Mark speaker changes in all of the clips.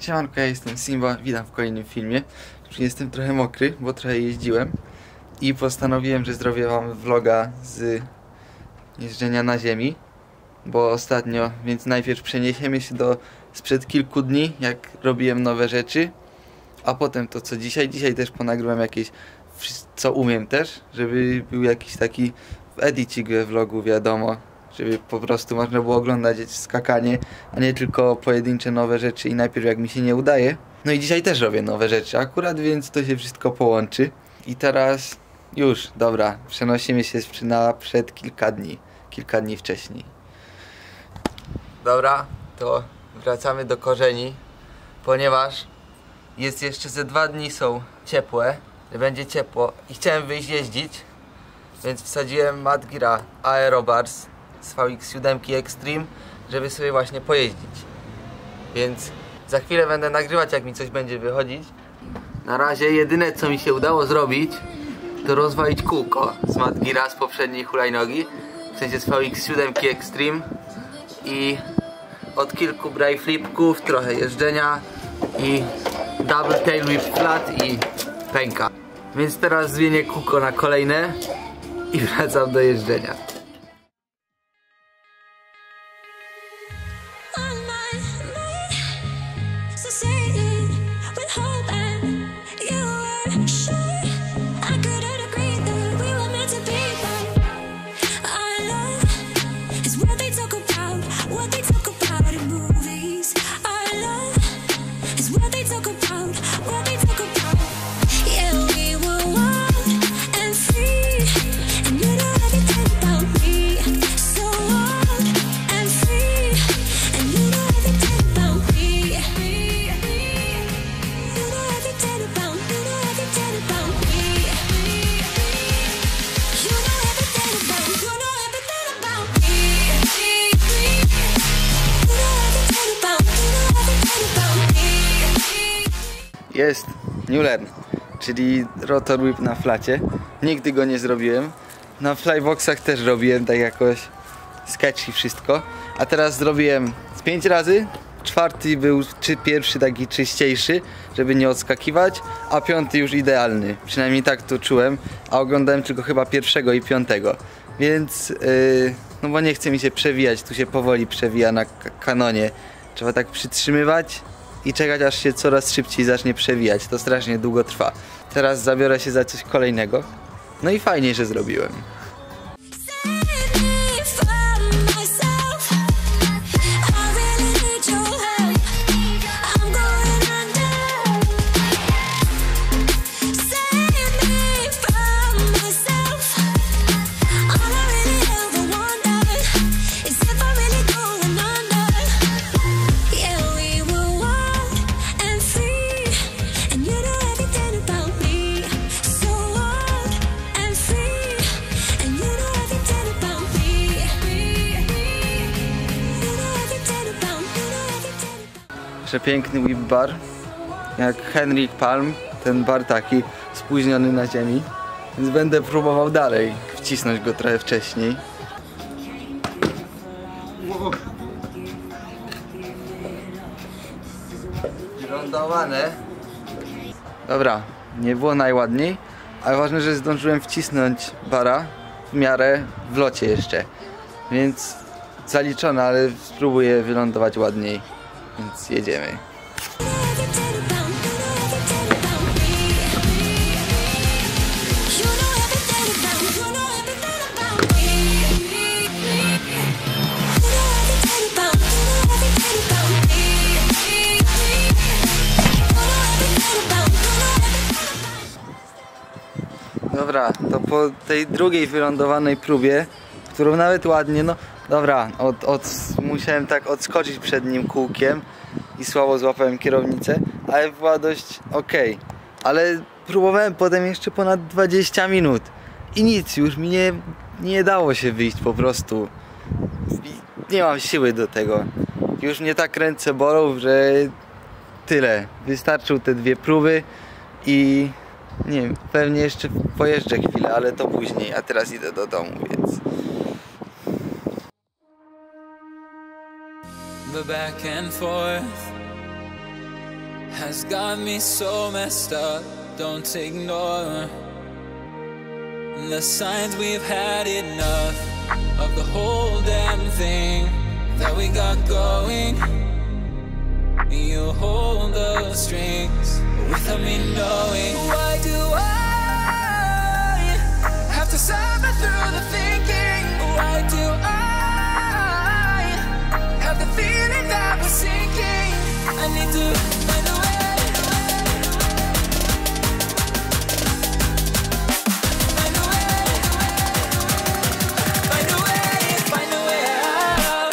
Speaker 1: Siemanko, ja jestem Simba, witam w kolejnym filmie. Jestem trochę mokry, bo trochę jeździłem i postanowiłem, że zrobię wam vloga z jeżdżenia na ziemi, bo ostatnio, więc najpierw przeniesiemy się do sprzed kilku dni, jak robiłem nowe rzeczy, a potem to co dzisiaj. Dzisiaj też ponagrywam jakieś, co umiem też, żeby był jakiś taki edicik we vlogu, wiadomo, żeby po prostu można było oglądać skakanie, a nie tylko pojedyncze nowe rzeczy i najpierw jak mi się nie udaje. No i dzisiaj też robię nowe rzeczy akurat, więc to się wszystko połączy. I teraz już, dobra, przenosimy się na przed kilka dni wcześniej. Dobra, to wracamy do korzeni, ponieważ jest jeszcze ze 2 dni są ciepłe, będzie ciepło i chciałem wyjść jeździć, więc wsadziłem Madgira Aerobars z VX7 Extreme, żeby sobie właśnie pojeździć. Więc za chwilę będę nagrywać, jak mi coś będzie wychodzić. Na razie jedyne co mi się udało zrobić, to rozwalić kółko z Madgira z poprzedniej hulajnogi, w sensie z VX7 Extreme, i od kilku braille flipków, trochę jeżdżenia i double tail whip flat i pęka. Więc teraz zmienię kółko na kolejne i wracam do jeżdżenia. Jest New Learn, czyli rotor whip na flacie. Nigdy go nie zrobiłem. Na flyboxach też robiłem tak jakoś sketchy wszystko. A teraz zrobiłem z 5 razy. 4 był pierwszy taki czyściejszy, żeby nie odskakiwać, a 5 już idealny. Przynajmniej tak to czułem, a oglądałem tylko chyba 1. i 5. Więc no bo nie chce mi się przewijać, tu się powoli przewija na kanonie. Trzeba tak przytrzymywać i czekać, aż się coraz szybciej zacznie przewijać. To strasznie długo trwa. Teraz zabiorę się za coś kolejnego. No i fajnie, że zrobiłem. Przepiękny whip bar, jak Henrik Palm, ten bar taki spóźniony na ziemi, więc będę próbował dalej wcisnąć go trochę wcześniej. Lądowane. Dobra, nie było najładniej, ale ważne, że zdążyłem wcisnąć bara w miarę w locie jeszcze, więc zaliczone, ale spróbuję wylądować ładniej. Więc jedziemy. Dobra, to po tej drugiej wylądowanej próbie, którą nawet ładnie, no dobra, musiałem tak odskoczyć przed nim kółkiem i słabo złapałem kierownicę, ale była dość okej. Ale próbowałem potem jeszcze ponad 20 minut i nic, już mi nie dało się wyjść po prostu. Nie mam siły do tego. Już mnie tak ręce bolą, że tyle. Wystarczył te 2 próby i nie wiem, pewnie jeszcze pojeżdżę chwilę, ale to później, a teraz idę do domu, więc...
Speaker 2: The back and forth has got me so messed up. Don't ignore the signs. We've had enough of the whole damn thing that we got going. You hold the strings without me knowing. Why do I have to suffer through the thinking? Why do I have the feeling that we're sinking? I need to find a way. Find a way. Find a way. Find a way out.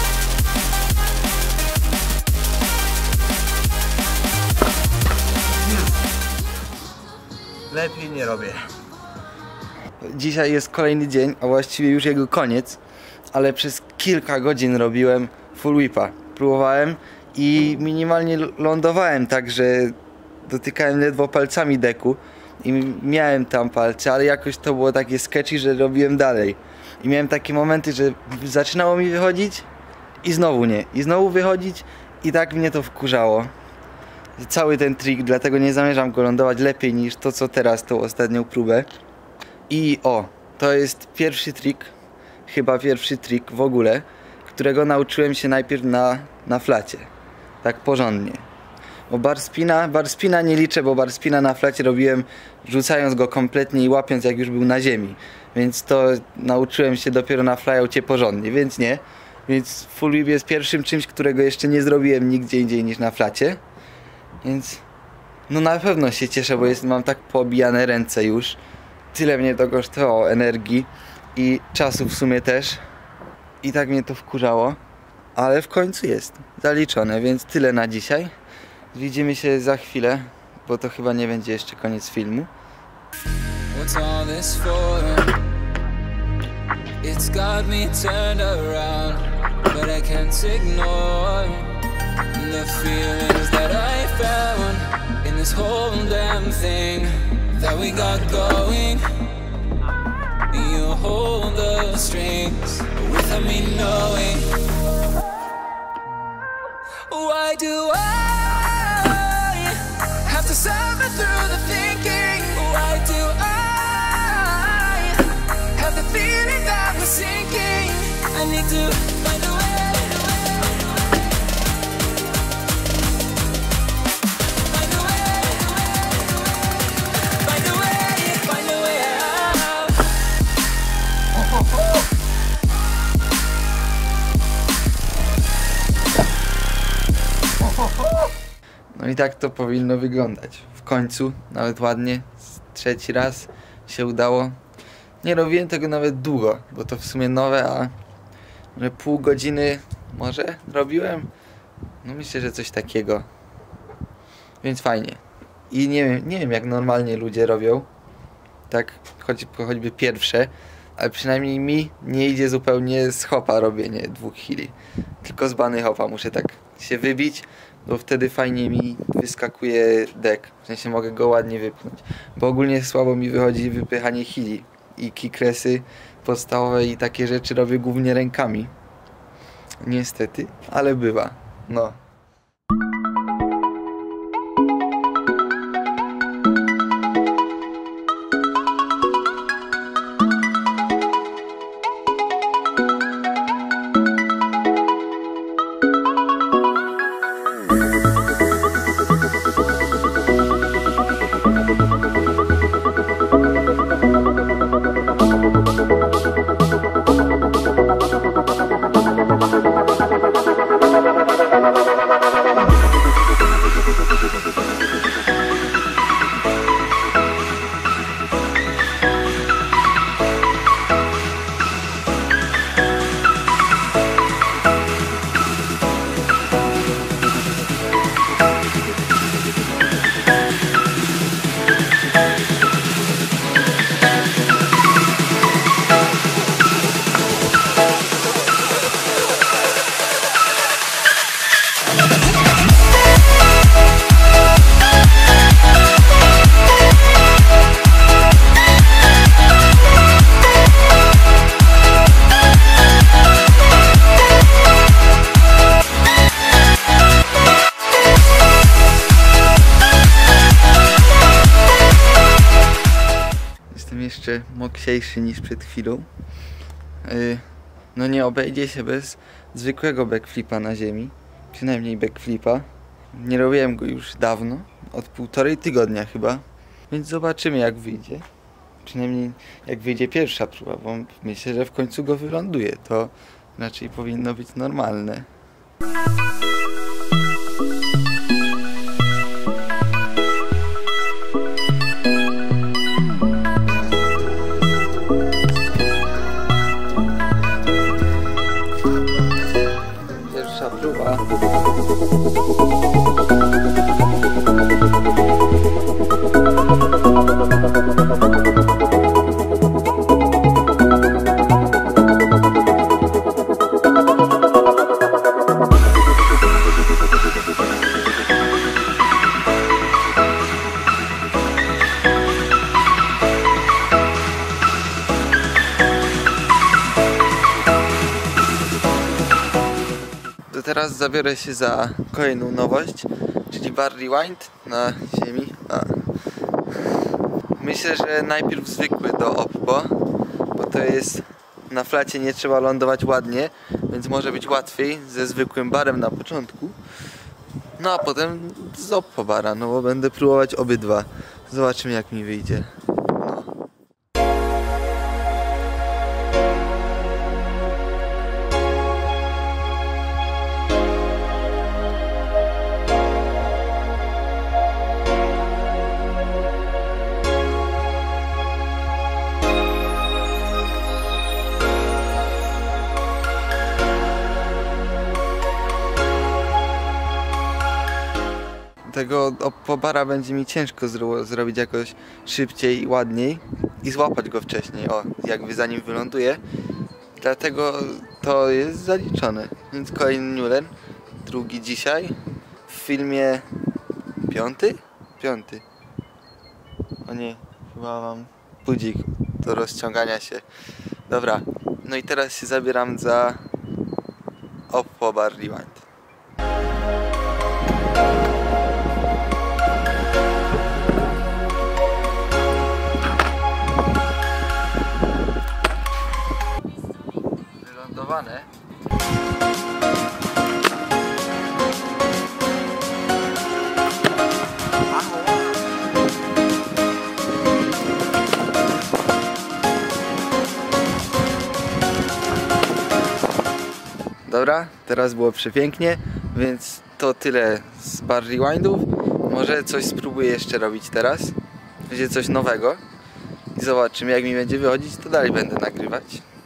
Speaker 1: Lepiej nie robię. Dzisiaj jest kolejny dzień, a właściwie już jego koniec, ale przez kilka godzin robiłem full whipa. Próbowałem i minimalnie lądowałem tak, że dotykałem ledwo palcami deku i miałem tam palce, ale jakoś to było takie sketchy, że robiłem dalej. I miałem takie momenty, że zaczynało mi wychodzić i znowu nie. I znowu wychodzić i tak mnie to wkurzało. Cały ten trik, dlatego nie zamierzam go lądować lepiej niż to, co teraz, tą ostatnią próbę. I to jest pierwszy trik, chyba pierwszy trik w ogóle, którego nauczyłem się najpierw na flacie. Tak porządnie. Bo bar spina nie liczę, bo bar spina na flacie robiłem rzucając go kompletnie i łapiąc, jak już był na ziemi. Więc to nauczyłem się dopiero na flyoutie porządnie, więc nie. Więc full whip jest pierwszym czymś, którego jeszcze nie zrobiłem nigdzie indziej niż na flacie. Więc no na pewno się cieszę, bo mam tak poobijane ręce już. Tyle mnie to kosztowało energii i czasu w sumie też. I tak mnie to wkurzało. Ale w końcu jest zaliczone, więc tyle na dzisiaj. Widzimy się za chwilę, bo to chyba nie będzie jeszcze koniec filmu.
Speaker 2: What's all this for? It's got me turned around, but I can't ignore the feelings that I found in this whole damn thing that we got going. You hold the strings without me knowing. Why do I have to suffer through the thinking? Why do I have the feeling that we're sinking? I need to find a way.
Speaker 1: No i tak to powinno wyglądać. W końcu, nawet ładnie, trzeci raz się udało. Nie robiłem tego nawet długo, bo to w sumie nowe, a może pół godziny może robiłem? No myślę, że coś takiego. Więc fajnie. I nie wiem jak normalnie ludzie robią. Tak, choćby pierwsze. Ale przynajmniej mi nie idzie zupełnie z hopa robienie 2 chwili. Tylko z bany hopa muszę tak się wybić, bo wtedy fajnie mi wyskakuje dek. W sensie mogę go ładnie wypchnąć. Bo ogólnie słabo mi wychodzi wypychanie chili. I kickresy podstawowe i takie rzeczy robię głównie rękami. Niestety, ale bywa. No. jeszcze moksiejszy niż przed chwilą. No nie obejdzie się bez zwykłego backflipa na ziemi. Przynajmniej backflipa. Nie robiłem go już dawno, od 1,5 tygodnia chyba. Więc zobaczymy jak wyjdzie. Przynajmniej jak wyjdzie pierwsza próba, bo myślę, że w końcu go wyląduje. To raczej powinno być normalne. Pierwsza próba. To teraz zabiorę się za kolejną nowość, czyli bar rewind na ziemi. Myślę, że najpierw zwykły do Oppo, bo to jest na flacie, nie trzeba lądować ładnie, więc może być łatwiej ze zwykłym barem na początku. No a potem z Oppo bara, no bo będę próbować obydwa. Zobaczymy jak mi wyjdzie. Tego Oppo bara będzie mi ciężko zrobić jakoś szybciej i ładniej i złapać go wcześniej, jakby zanim wyląduje. Dlatego to jest zaliczone. Więc kolejny Nuren, drugi dzisiaj. W filmie 5? 5. O nie, chyba mam budzik do rozciągania się. Dobra, no i teraz się zabieram za Oppo bar rewind. Wylądowane. Dobra, teraz było przepięknie, więc to tyle z bar rewindów. Może coś spróbuję jeszcze robić teraz. Będzie coś nowego i zobaczymy jak mi będzie wychodzić, to dalej będę nagrywać.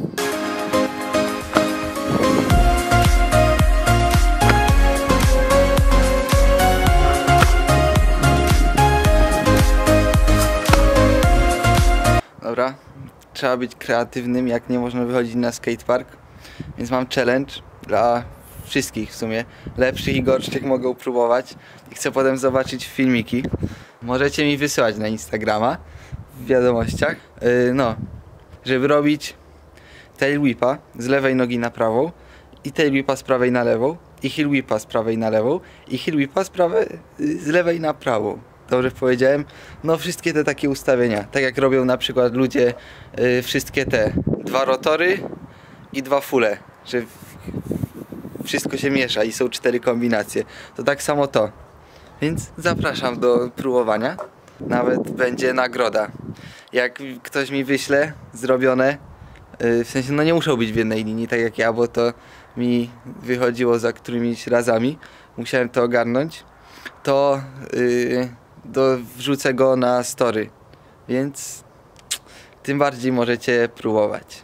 Speaker 1: Dobra, trzeba być kreatywnym, jak nie można wychodzić na skatepark. Więc mam challenge dla wszystkich w sumie. Lepszych i gorszych mogą próbować. I chcę potem zobaczyć filmiki. Możecie mi wysyłać na Instagrama w wiadomościach. No, żeby robić tail whipa z lewej nogi na prawą i tail whipa z prawej na lewą i heel whipa z prawej na lewą i heel whipa z lewej na prawą. Dobrze powiedziałem? No wszystkie te takie ustawienia. Tak jak robią na przykład ludzie wszystkie te 2 rotory i 2 fulle, że wszystko się miesza i są 4 kombinacje. To tak samo to. Więc zapraszam do próbowania. Nawet będzie nagroda. Jak ktoś mi wyśle zrobione, w sensie no nie muszą być w jednej linii, tak jak ja, bo to mi wychodziło za którymiś razami. Musiałem to ogarnąć. To wrzucę go na story. Więc tym bardziej możecie próbować.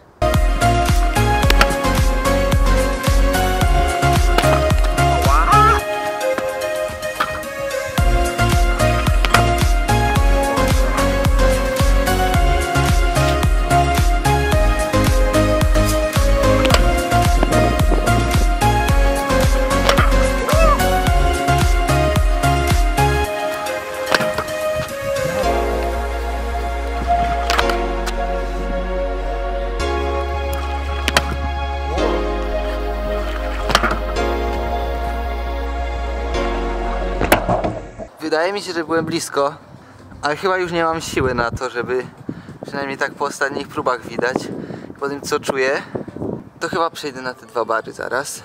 Speaker 1: Wydaje mi się, że byłem blisko, ale chyba już nie mam siły na to, żeby Przynajmniej tak po ostatnich próbach widać. Po tym co czuję, to chyba przejdę na te 2 bary zaraz.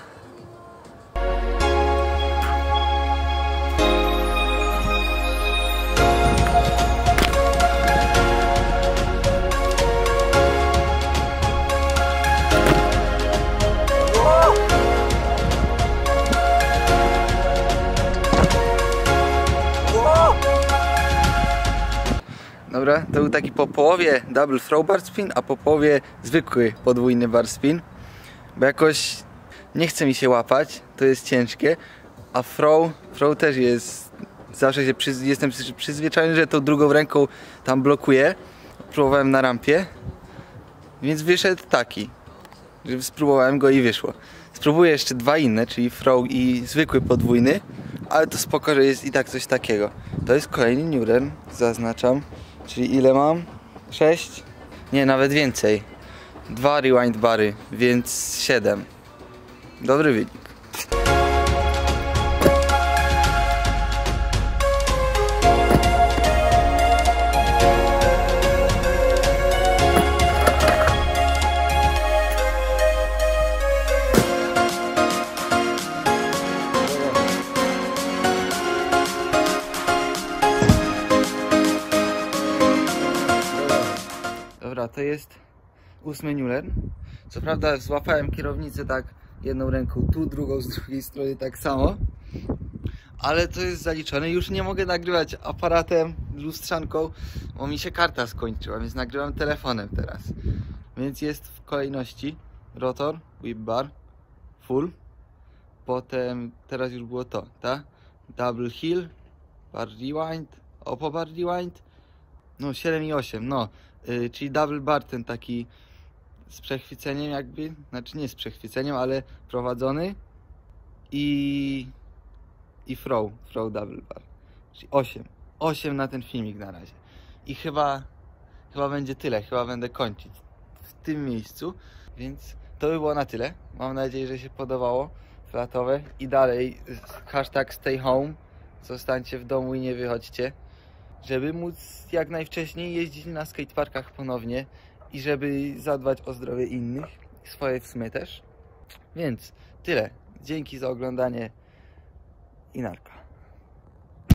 Speaker 1: Dobra, to był taki po połowie double throw bar spin, a po połowie zwykły podwójny bar spin. Bo jakoś nie chce mi się łapać, to jest ciężkie. A throw też jest, zawsze się jestem przyzwyczajony, że tą drugą ręką tam blokuję. Próbowałem na rampie, więc wyszedł taki, że spróbowałem go i wyszło. Spróbuję jeszcze 2 inne, czyli throw i zwykły podwójny, ale to spoko, że jest i tak coś takiego. To jest kolejny Newren, zaznaczam. Czyli ile mam? 6? Nie, nawet więcej. 2 rewind bary, więc 7. Dobry wynik. Dobra, to jest 8 Newren. Co prawda złapałem kierownicę tak jedną ręką tu, drugą z drugiej strony tak samo. Ale to jest zaliczone. Już nie mogę nagrywać aparatem, lustrzanką, bo mi się karta skończyła, więc nagrywam telefonem teraz. Więc jest w kolejności rotor, whip bar, full. Potem, teraz już było to, tak? Double hill, bar rewind, oppo bar rewind. No 7 i 8, no. Czyli double bar ten taki z przechwyceniem jakby, znaczy nie z przechwyceniem, ale prowadzony i throw double bar, czyli 8 na ten filmik na razie i chyba będzie tyle, chyba będę kończyć w tym miejscu, więc to by było na tyle. Mam nadzieję, że się podobało flatowe i dalej hashtag stay home, zostańcie w domu i nie wychodźcie, żeby móc jak najwcześniej jeździć na skateparkach ponownie i żeby zadbać o zdrowie innych, swoje w sumie też. Więc tyle. Dzięki za oglądanie i narka.